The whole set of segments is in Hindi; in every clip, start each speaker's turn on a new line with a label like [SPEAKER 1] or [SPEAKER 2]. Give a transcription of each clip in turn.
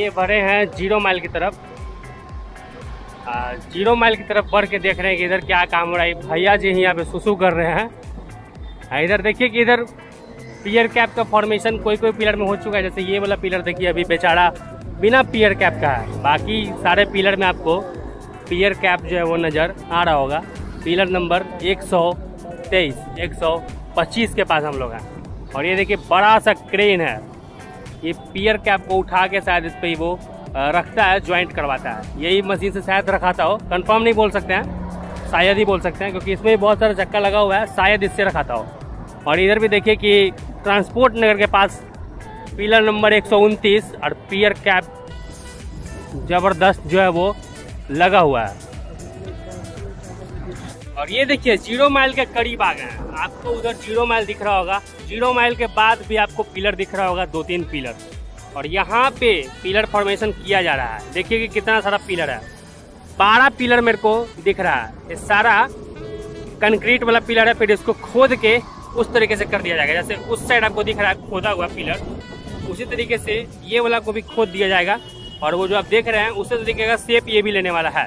[SPEAKER 1] आगे बढ़े हैं 0 माइल की तरफ। 0 माइल की तरफ बढ़ के देख रहे हैं कि इधर क्या काम हो रहा है। भैया जी यहाँ पे सुसु कर रहे हैं। इधर देखिए कि इधर पियर कैप का फॉर्मेशन कोई कोई पिलर में हो चुका है। जैसे ये वाला पिलर देखिए अभी बेचारा बिना पियर कैप का है। बाकी सारे पिलर में आपको पियर कैप जो है वो नज़र आ रहा होगा। पिलर नंबर 123, 125 के पास हम लोग हैं। और ये देखिए बड़ा सा क्रेन है। ये पियर कैप को उठा के शायद इस पर ही वो रखता है, ज्वाइंट करवाता है। यही मशीन से शायद रखाता हो, कंफर्म नहीं बोल सकते हैं, शायद ही बोल सकते हैं, क्योंकि इसमें बहुत सारा चक्का लगा हुआ है। शायद इससे रखाता हो। और इधर भी देखिए कि ट्रांसपोर्ट नगर के पास पिलर नंबर 129 और पियर कैप जबरदस्त जो है वो लगा हुआ है। और ये देखिए 0 माइल के करीब आ गए हैं। आपको उधर 0 माइल दिख रहा होगा। 0 माइल के बाद भी आपको पिलर दिख रहा होगा, 2-3 पिलर। और यहाँ पे पिलर फॉर्मेशन किया जा रहा है। देखिए कि कितना सारा पिलर है। 12 पिलर मेरे को दिख रहा है। ये सारा कंक्रीट वाला पिलर है। फिर इसको खोद के उस तरीके से कर दिया जाएगा। जैसे उस साइड आपको दिख रहा है खोदा हुआ पिलर, उसी तरीके से ये वाला को भी खोद दिया जाएगा। और वो जो आप देख रहे हैं उसी तरीके का शेप ये भी लेने वाला है।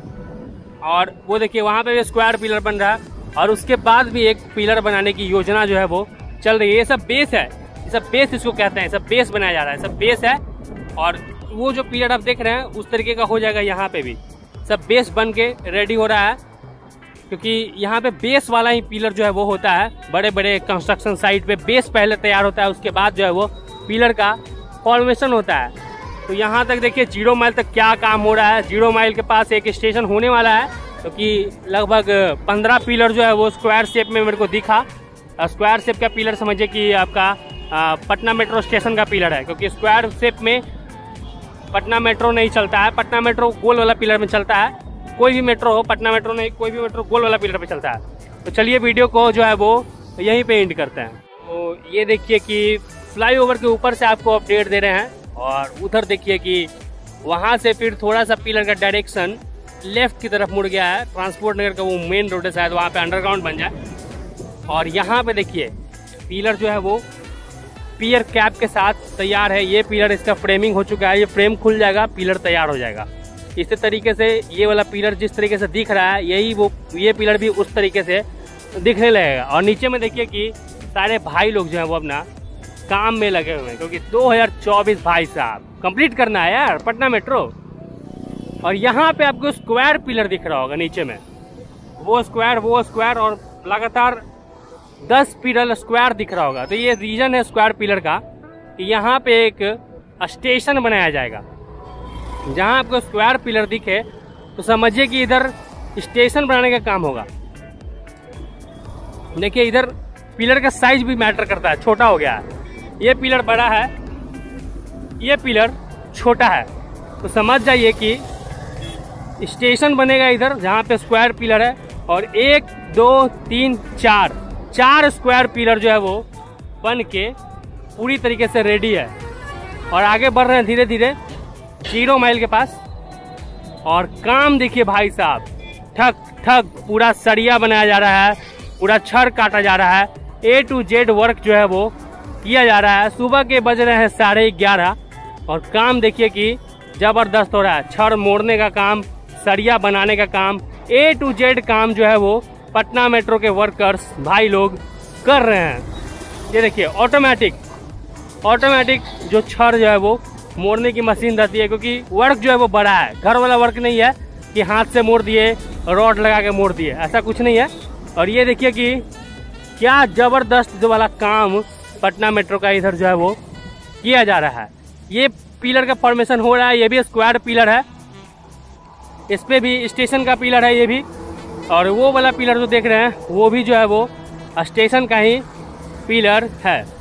[SPEAKER 1] और वो देखिए वहाँ पे भी स्क्वायर पिलर बन रहा है। और उसके बाद भी एक पिलर बनाने की योजना जो है वो चल रही है। ये सब बेस है, ये सब बेस इसको कहते हैं। सब बेस बनाया जा रहा है, सब बेस है। और वो जो पिलर आप देख रहे हैं उस तरीके का हो जाएगा। यहाँ पे भी सब बेस बन के रेडी हो रहा है, क्योंकि यहाँ पे बेस वाला ही पिलर जो है वो होता है। बड़े बड़े कंस्ट्रक्शन साइट पे बेस पहले तैयार होता है, उसके बाद जो है वो पिलर का फॉर्मेशन होता है। तो यहाँ तक देखिए 0 माइल तक क्या काम हो रहा है। 0 माइल के पास एक स्टेशन होने वाला है, क्योंकि लगभग 15 पिलर जो है वो स्क्वायर शेप में मेरे को दिखा। स्क्वायर शेप का पिलर समझिए कि आपका पटना मेट्रो स्टेशन का पिलर है, क्योंकि स्क्वायर शेप में पटना मेट्रो नहीं चलता है। पटना मेट्रो गोल वाला पिलर में चलता है। कोई भी मेट्रो हो, पटना मेट्रो नहीं, कोई भी मेट्रो गोल वाला पिलर पे चलता है। तो चलिए वीडियो को जो है वो यहीं पे एंड करते हैं। तो ये देखिए कि फ्लाईओवर के ऊपर से आपको अपडेट दे रहे हैं। और उधर देखिए कि वहाँ से फिर थोड़ा सा पिलर का डायरेक्शन लेफ्ट की तरफ मुड़ गया है। ट्रांसपोर्ट नगर का वो मेन रोड है, शायद वहाँ पे अंडरग्राउंड बन जाए। और यहाँ पे देखिए पिलर जो है वो पियर कैप के साथ तैयार है। ये पिलर इसका फ्रेमिंग हो चुका है। ये फ्रेम खुल जाएगा, पिलर तैयार हो जाएगा। इसी तरीके से ये वाला पिलर जिस तरीके से दिख रहा है, यही वो ये पिलर भी उस तरीके से दिखने लगेगा। और नीचे में देखिए कि सारे भाई लोग जो है वो अपना काम में लगे हुए हैं, क्योंकि 2024 भाई साहब कंप्लीट करना है यार पटना मेट्रो। और यहाँ पे आपको स्क्वायर पिलर दिख रहा होगा नीचे में, वो स्क्वायर और लगातार 10 पिलर स्क्वायर दिख रहा होगा। तो ये रीजन है स्क्वायर पिलर का कि यहाँ पे एक स्टेशन बनाया जाएगा। जहाँ आपको स्क्वायर पिलर दिखे तो समझिए कि इधर स्टेशन बनाने का काम होगा। देखिए इधर पिलर का साइज भी मैटर करता है, छोटा हो गया है। ये पिलर बड़ा है, ये पिलर छोटा है। तो समझ जाइए कि स्टेशन बनेगा इधर जहाँ पे स्क्वायर पिलर है। और 1 2 3 4 स्क्वायर पिलर जो है वो बन के पूरी तरीके से रेडी है। और आगे बढ़ रहे हैं धीरे धीरे 0 माइल के पास। और काम देखिए भाई साहब, ठक ठक पूरा सरिया बनाया जा रहा है, पूरा छड़ काटा जा रहा है। A to Z वर्क जो है वो किया जा रहा है। सुबह के बज रहे हैं 11:30 और काम देखिए कि जबरदस्त हो रहा है। छड़ मोड़ने का काम, सरिया बनाने का काम, A to Z काम जो है वो पटना मेट्रो के वर्कर्स भाई लोग कर रहे हैं। ये देखिए ऑटोमेटिक जो छड़ जो है वो मोड़ने की मशीन रहती है, क्योंकि वर्क जो है वो बड़ा है। घर वाला वर्क नहीं है कि हाथ से मोड़ दिए, रॉड लगा के मोड़ दिए, ऐसा कुछ नहीं है। और ये देखिए कि क्या जबरदस्त वाला काम पटना मेट्रो का इधर जो है वो किया जा रहा है। ये पिलर का फॉर्मेशन हो रहा है। ये भी स्क्वायर पिलर है, इस पे भी स्टेशन का पिलर है ये भी। और वो वाला पिलर जो देख रहे हैं वो भी जो है वो स्टेशन का ही पिलर है।